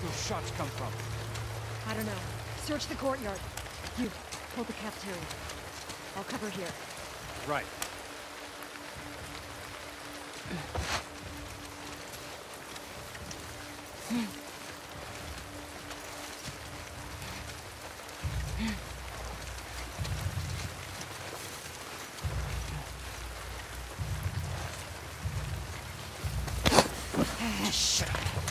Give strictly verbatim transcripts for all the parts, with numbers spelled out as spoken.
those shots come from? I don't know. Search the courtyard. You, hold the cafeteria. I'll cover here. Right. Shit.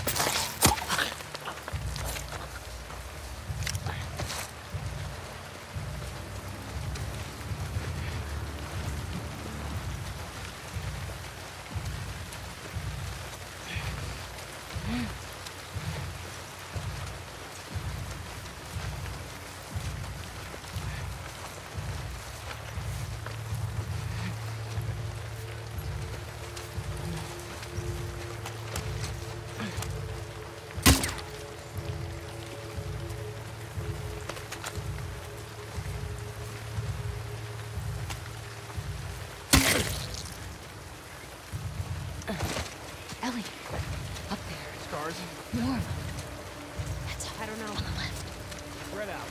Ellie, up there. Scars? Norm. That's I don't know. On the left. Spread out.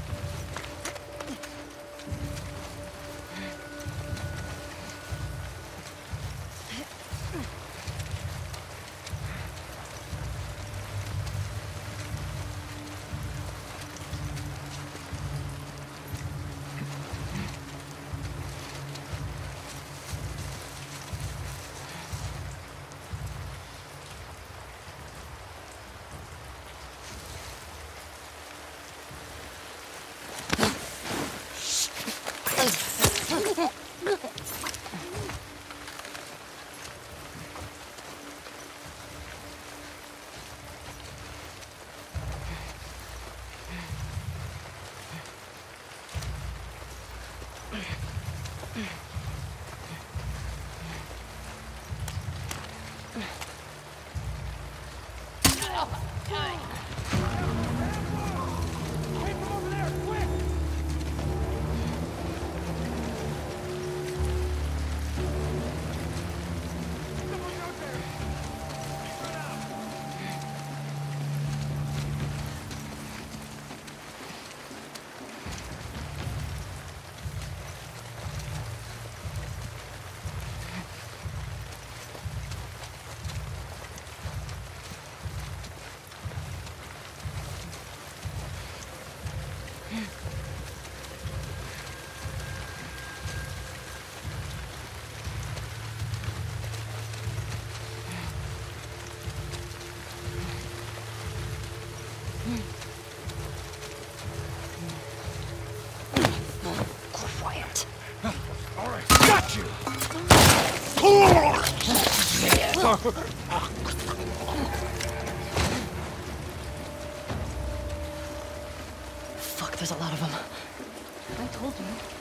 Quiet. All right, got you! Fuck, there's a lot of them. I told you.